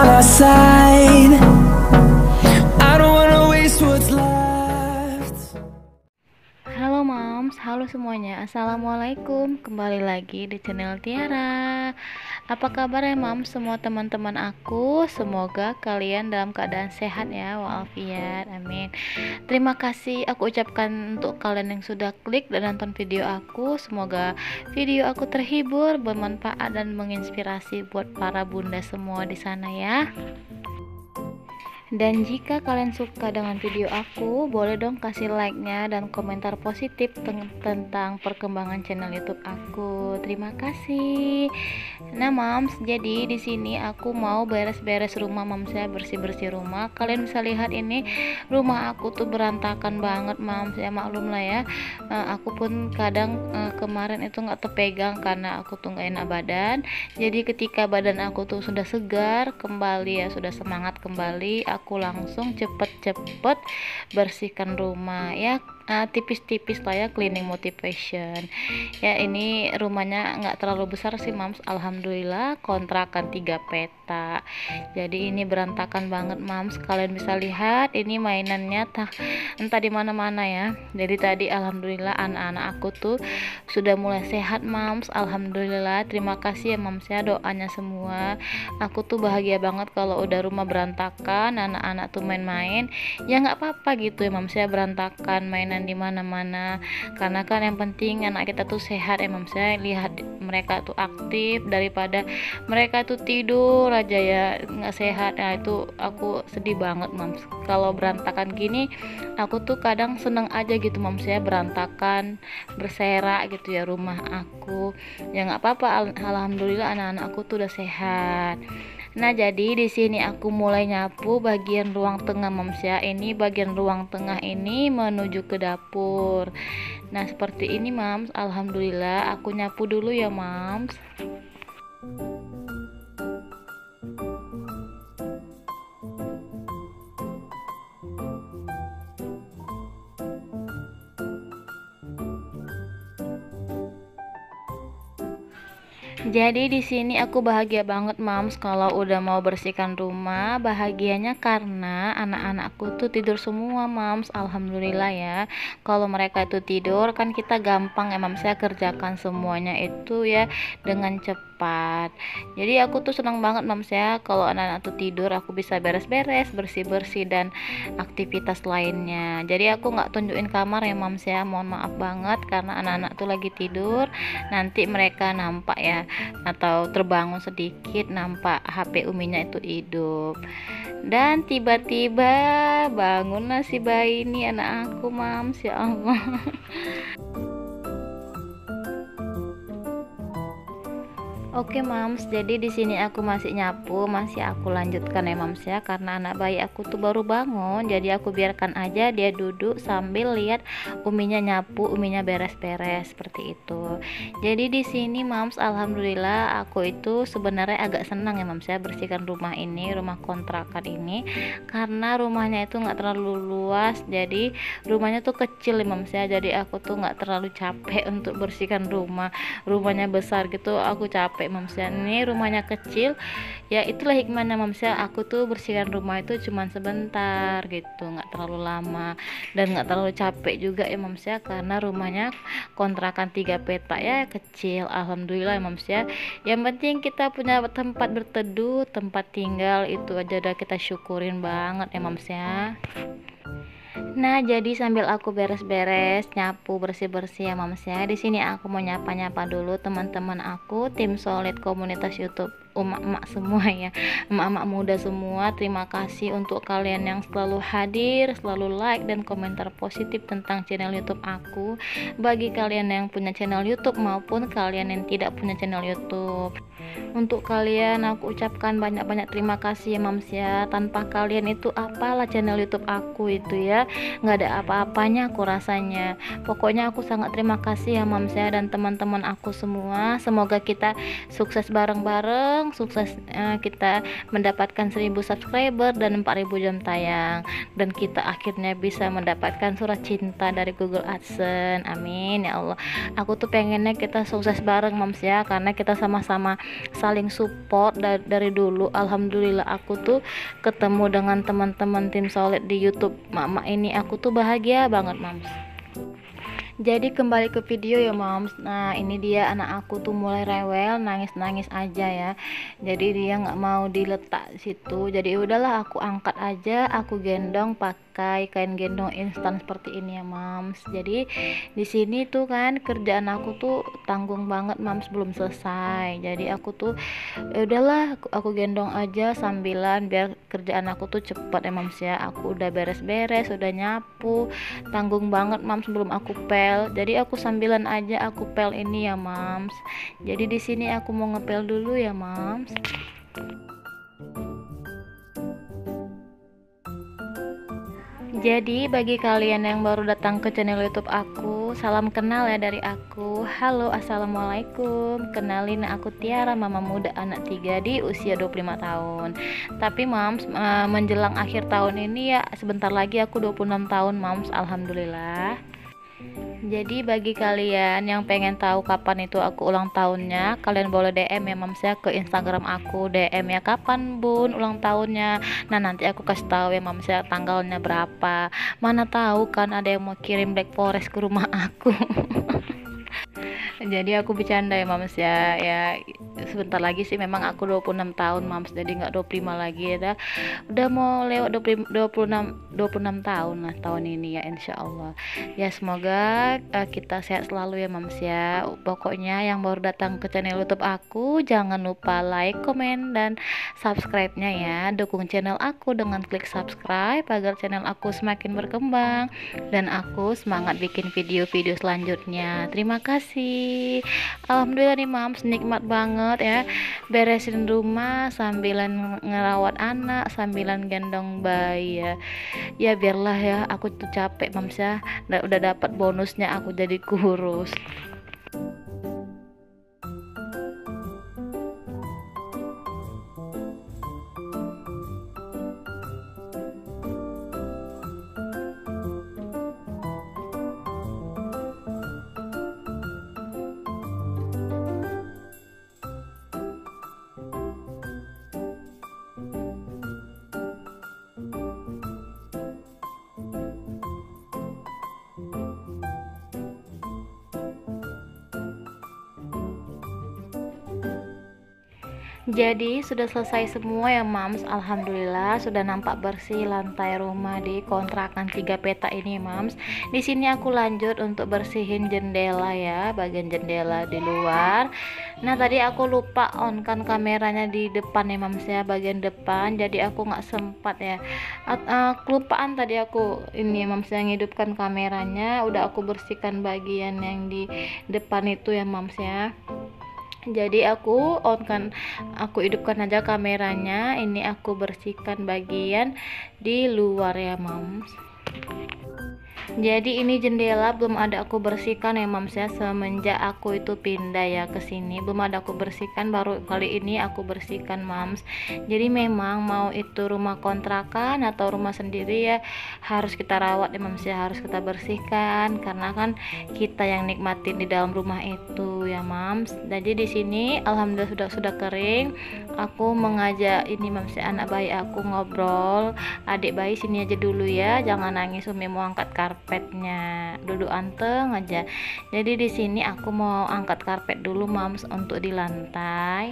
on our side. I don't wanna waste what's left. Halo moms, halo semuanya. Assalamualaikum. Kembali lagi di channel Tiara. Apa kabar ya moms, semua teman-teman aku? Semoga kalian dalam keadaan sehat ya, walafiat. Amin. Terima kasih aku ucapkan untuk kalian yang sudah klik dan nonton video aku. Semoga video aku terhibur, bermanfaat dan menginspirasi buat para bunda semua di sana ya. Dan jika kalian suka dengan video aku, boleh dong kasih like-nya dan komentar positif tentang perkembangan channel YouTube aku. Terima kasih. Nah, moms, jadi di sini aku mau beres-beres rumah, moms ya, bersih-bersih rumah. Kalian bisa lihat ini rumah aku tuh berantakan banget, moms ya, maklum lah ya. Aku pun kadang kemarin itu nggak terpegang karena aku tuh nggak enak badan. Jadi ketika badan aku tuh sudah segar kembali ya, sudah semangat kembali, aku langsung cepet-cepet bersihkan rumah ya, tipis-tipis lah ya, cleaning motivation ya. Ini rumahnya nggak terlalu besar sih moms, alhamdulillah, kontrakan 3 peta. Jadi ini berantakan banget moms, kalian bisa lihat ini mainannya entah di mana-mana ya. Jadi tadi alhamdulillah anak-anak aku tuh sudah mulai sehat moms, alhamdulillah. Terima kasih ya moms ya, doanya semua. Aku tuh bahagia banget kalau udah rumah berantakan, anak-anak tuh main-main ya, nggak apa-apa gitu ya moms ya, berantakan mainan di mana-mana, karena kan yang penting anak kita tuh sehat ya moms ya. Lihat mereka tuh aktif daripada mereka tuh tidur aja ya nggak sehat. Nah itu aku sedih banget moms kalau berantakan gini. Aku tuh kadang seneng aja gitu moms ya, berantakan berserak gitu ya rumah aku ya, nggak apa-apa, alhamdulillah anak-anak aku tuh udah sehat. Nah, jadi di sini aku mulai nyapu bagian ruang tengah moms ya. Ini bagian ruang tengah ini menuju ke dapur. Nah, seperti ini moms. Alhamdulillah, aku nyapu dulu ya moms. Jadi di sini aku bahagia banget moms kalau udah mau bersihkan rumah. Bahagianya karena anak-anakku tuh tidur semua moms, alhamdulillah ya. Kalau mereka itu tidur kan kita gampang ya moms ya, kerjakan semuanya itu ya dengan cepat. Jadi aku tuh senang banget moms ya kalau anak-anak tuh tidur, aku bisa beres-beres, bersih-bersih dan aktivitas lainnya. Jadi aku nggak tunjukin kamar ya moms ya, mohon maaf banget karena anak-anak tuh lagi tidur. Nanti mereka nampak ya, atau terbangun sedikit nampak HP uminya itu hidup. Dan tiba-tiba bangunlah si bayi ini, anak aku moms, ya Allah. Oke moms, jadi di sini aku masih nyapu, masih aku lanjutkan ya moms ya, karena anak bayi aku tuh baru bangun, jadi aku biarkan aja dia duduk sambil lihat uminya nyapu, uminya beres-beres seperti itu. Jadi di sini moms, alhamdulillah aku itu sebenarnya agak senang ya moms ya bersihkan rumah ini, rumah kontrakan ini, karena rumahnya itu nggak terlalu luas, jadi rumahnya tuh kecil ya moms ya. Jadi aku tuh nggak terlalu capek untuk bersihkan rumah. Rumahnya besar gitu aku capek moms ya, ini rumahnya kecil ya, itulah hikmahnya moms ya, aku tuh bersihkan rumah itu cuman sebentar gitu, nggak terlalu lama dan nggak terlalu capek juga ya moms ya, karena rumahnya kontrakan 3 peta ya, kecil, alhamdulillah ya moms ya. Yang penting kita punya tempat berteduh, tempat tinggal, itu aja udah kita syukurin banget ya moms ya. Nah, jadi sambil aku beres-beres, nyapu, bersih-bersih ya moms ya. Di sini aku mau nyapa-nyapa dulu teman-teman aku, tim solid komunitas YouTube emak-emak semua ya, emak-emak muda semua. Terima kasih untuk kalian yang selalu hadir, selalu like dan komentar positif tentang channel YouTube aku. Bagi kalian yang punya channel YouTube maupun kalian yang tidak punya channel YouTube, untuk kalian aku ucapkan banyak-banyak terima kasih ya moms ya. Tanpa kalian itu apalah channel YouTube aku itu ya, nggak ada apa-apanya aku rasanya. Pokoknya aku sangat terima kasih ya moms ya dan teman-teman aku semua. Semoga kita sukses bareng-bareng, dong, sukses kita mendapatkan 1000 subscriber dan 4000 jam tayang, dan kita akhirnya bisa mendapatkan surat cinta dari Google AdSense. Amin ya Allah. Aku tuh pengennya kita sukses bareng moms ya, karena kita sama-sama saling support dari dulu. Alhamdulillah aku tuh ketemu dengan teman-teman tim solid di YouTube Mama ini, aku tuh bahagia banget moms. Jadi kembali ke video ya moms. Nah ini dia anak aku tuh mulai rewel, nangis-nangis aja ya. Jadi dia nggak mau diletak situ. Jadi udahlah aku angkat aja, aku gendong pakai kain gendong instan seperti ini ya moms. Jadi di sini tuh kan kerjaan aku tuh tanggung banget moms, belum selesai. Jadi aku tuh udahlah aku gendong aja sambilan biar kerjaan aku tuh cepet ya moms ya. Aku udah beres-beres, udah nyapu, tanggung banget moms belum aku pel. Jadi aku sambilan aja aku pel ini ya mams. Jadi di sini aku mau ngepel dulu ya mams. Jadi bagi kalian yang baru datang ke channel YouTube aku, salam kenal ya dari aku. Halo, assalamualaikum. Kenalin, aku Tiara, mama muda anak 3 di usia 25 tahun. Tapi mams, menjelang akhir tahun ini ya sebentar lagi aku 26 tahun mams, alhamdulillah. Jadi bagi kalian yang pengen tahu kapan itu aku ulang tahunnya, kalian boleh DM ya mams ya ke Instagram aku, DM ya kapan bun ulang tahunnya. Nah nanti aku kasih tahu ya mams ya tanggalnya berapa. Mana tahu kan ada yang mau kirim Black Forest ke rumah aku. Jadi aku bercanda ya mams ya. Ya sebentar lagi sih memang aku 26 tahun mams, jadi nggak 25 lagi ya. Udah mau lewat 26 tahun lah tahun ini ya insya Allah. Ya semoga kita sehat selalu ya mams ya. Pokoknya yang baru datang ke channel YouTube aku jangan lupa like, komen, dan subscribe-nya ya. Dukung channel aku dengan klik subscribe agar channel aku semakin berkembang dan aku semangat bikin video-video selanjutnya. Terima kasih. Alhamdulillah nih mams, nikmat banget ya beresin rumah sambilan ngerawat anak, sambilan gendong bayi ya. Ya biarlah ya, aku tuh capek mams ya, udah dapat bonusnya aku jadi kurus. Jadi sudah selesai semua ya mams, alhamdulillah sudah nampak bersih lantai rumah di kontrakan 3 peta ini mams. Di sini aku lanjut untuk bersihin jendela ya, bagian jendela di luar. Nah tadi aku lupa on kan kameranya di depan ya mams ya, bagian depan, jadi aku nggak sempat ya. Kelupaan tadi aku ini mams yang hidupkan kameranya, udah aku bersihkan bagian yang di depan itu ya mams ya. Jadi aku hidupkan aja kameranya, ini aku bersihkan bagian di luar ya mams. Jadi ini jendela belum ada aku bersihkan ya mams ya, semenjak aku itu pindah ya ke sini belum ada aku bersihkan, baru kali ini aku bersihkan mams. Jadi memang mau itu rumah kontrakan atau rumah sendiri ya harus kita rawat ya mams ya, harus kita bersihkan karena kan kita yang nikmatin di dalam rumah itu ya mams. Jadi di sini alhamdulillah sudah kering. Aku mengajak ini mams ya, anak bayi aku ngobrol, adik bayi sini aja dulu ya, jangan nangis, Umi mau angkat karpetnya, duduk anteng aja. Jadi di sini aku mau angkat karpet dulu mams untuk di lantai.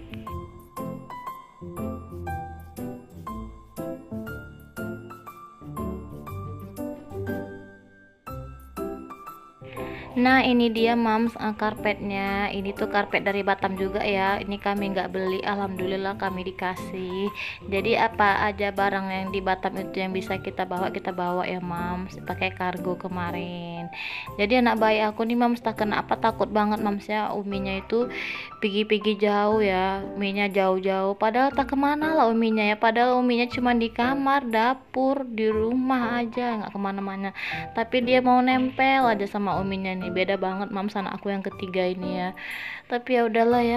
Nah ini dia mams karpetnya. Ini tuh karpet dari Batam juga ya, ini kami nggak beli, alhamdulillah kami dikasih. Jadi apa aja barang yang di Batam itu yang bisa kita bawa ya mams, pakai kargo kemarin. Jadi anak bayi aku nih mams tak kena apa, takut banget mams ya, uminya itu pergi jauh ya, uminya jauh-jauh, padahal tak kemana lah uminya ya, padahal uminya cuma di kamar, dapur, di rumah aja, nggak kemana-mana, tapi dia mau nempel aja sama uminya nih. Beda banget mams anak aku yang ketiga ini ya, tapi ya udahlah ya,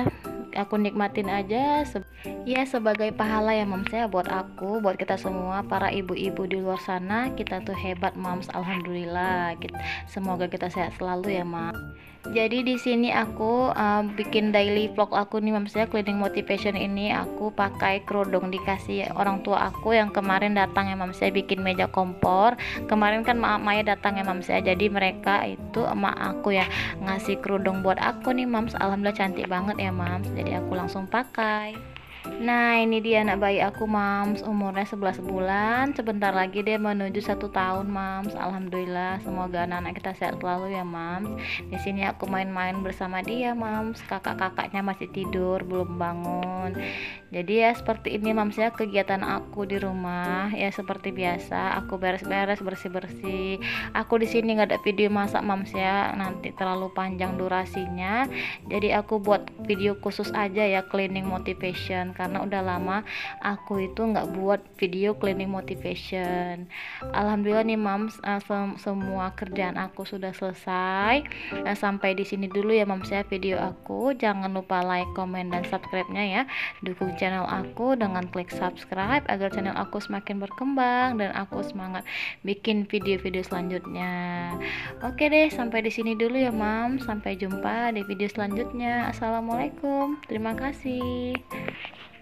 aku nikmatin aja ya sebagai pahala ya moms ya, buat aku, buat kita semua para ibu-ibu di luar sana. Kita tuh hebat moms, alhamdulillah. Semoga kita sehat selalu ya moms. Jadi di sini aku bikin daily vlog aku nih moms ya, cleaning motivation ini aku pakai kerudung dikasih orang tua aku yang kemarin datang ya moms ya, bikin meja kompor. Kemarin kan Maya datang ya moms ya, jadi mereka itu emak aku ya ngasih kerudung buat aku nih moms. Alhamdulillah cantik banget ya moms, jadi aku langsung pakai. Nah ini dia anak bayi aku moms, umurnya 11 bulan, sebentar lagi dia menuju 1 tahun moms. Alhamdulillah, semoga anak-anak kita sehat selalu ya moms. Di sini aku main-main bersama dia moms, kakak-kakaknya masih tidur belum bangun. Jadi ya seperti ini moms ya kegiatan aku di rumah ya, seperti biasa aku beres-beres bersih-bersih. Aku di sini nggak ada video masak moms ya, nanti terlalu panjang durasinya, jadi aku buat video khusus aja ya cleaning motivation, karena udah lama aku itu nggak buat video cleaning motivation. Alhamdulillah nih moms, semua kerjaan aku sudah selesai. Sampai di sini dulu ya moms ya video aku. Jangan lupa like, komen, dan subscribe-nya ya. Dukung channel aku dengan klik subscribe agar channel aku semakin berkembang dan aku semangat bikin video-video selanjutnya. Oke deh, sampai di sini dulu ya moms. Sampai jumpa di video selanjutnya. Assalamualaikum. Terima kasih.